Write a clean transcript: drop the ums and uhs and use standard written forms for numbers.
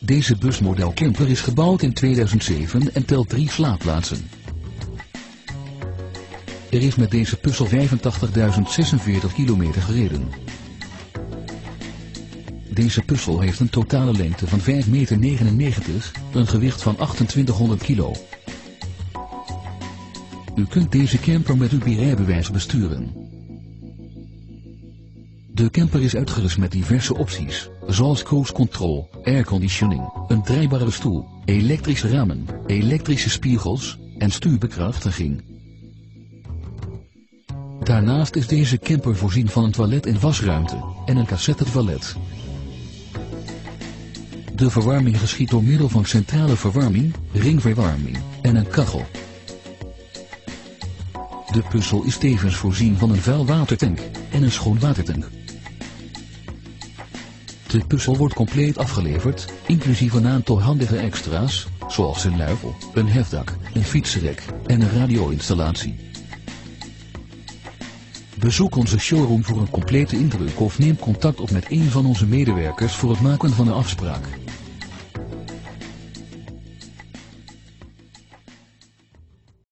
Deze busmodel camper is gebouwd in 2007 en telt 3 slaapplaatsen. Er is met deze puzzel 85.046 kilometer gereden. Deze puzzel heeft een totale lengte van 5,99 meter, een gewicht van 2800 kilo. U kunt deze camper met uw rijbewijs besturen. De camper is uitgerust met diverse opties, zoals cruise control, airconditioning, een draaibare stoel, elektrische ramen, elektrische spiegels en stuurbekrachtiging. Daarnaast is deze camper voorzien van een toilet en wasruimte en een cassettetoilet. De verwarming geschiedt door middel van centrale verwarming, ringverwarming en een kachel. De puzzel is tevens voorzien van een vuilwatertank en een schoonwatertank. De puzzel wordt compleet afgeleverd, inclusief een aantal handige extra's, zoals een luifel, een hefdak, een fietsrek en een radio-installatie. Bezoek onze showroom voor een complete indruk of neem contact op met een van onze medewerkers voor het maken van een afspraak.